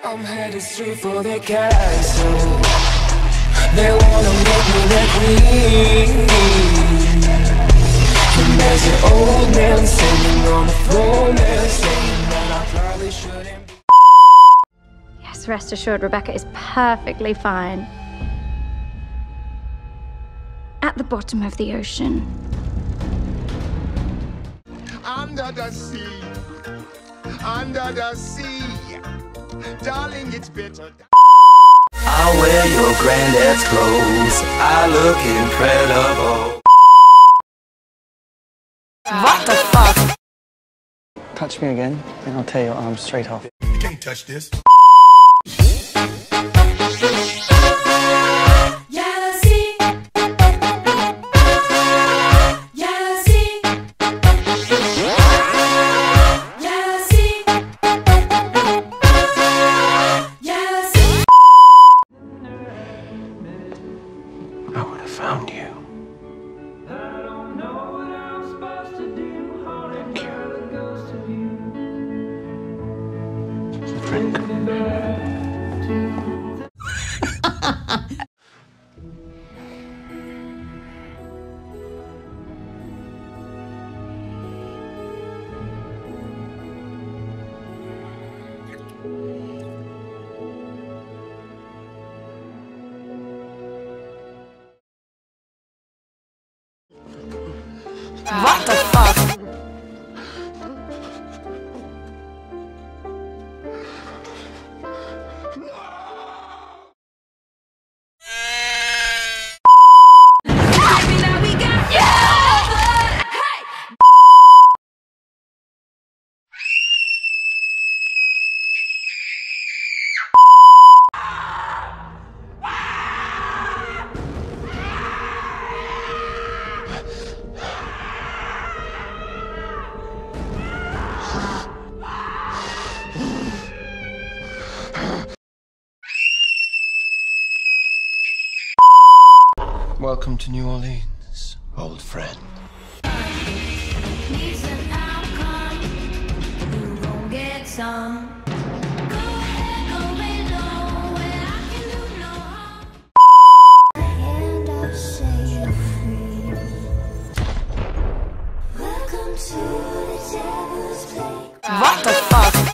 I'm headed straight for the castle. They wanna make me their queen. And there's an old man sitting on the throne and saying that I probably shouldn't be. Yes, rest assured, Rebecca is perfectly fine. At the bottom of the ocean. Under the sea, darling, it's better. I'll wear your granddad's clothes. I look incredible. What the fuck? Touch me again, and I'll tear your arms straight off. You can't touch this. I would have found you. Thank you. What the fuck? Welcome to New Orleans, old friend. Needs an outcome, you gon' get some. Go ahead, go below, where I can do no harm. And I'll set you free. Welcome to the devil's play. What the fuck?